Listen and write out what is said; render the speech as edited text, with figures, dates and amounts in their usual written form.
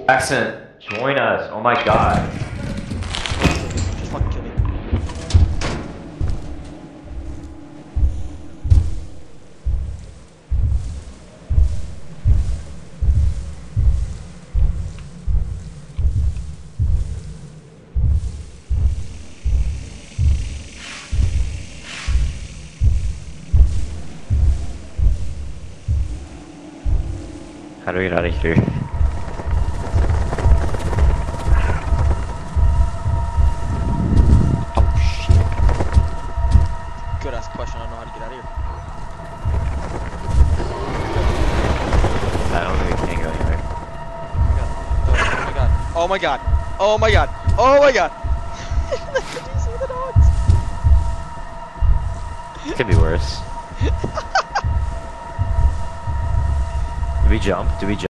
Accent, join us. Oh my god. Just fucking kill me. How do we get out of here? Oh shit. Good ass question. I don't know how to get out of here. I don't think we can go anywhere. Oh my god. Oh my god. Oh my god. Oh my god. Did you see the dogs? It could be worse. Do we jump? Do we jump?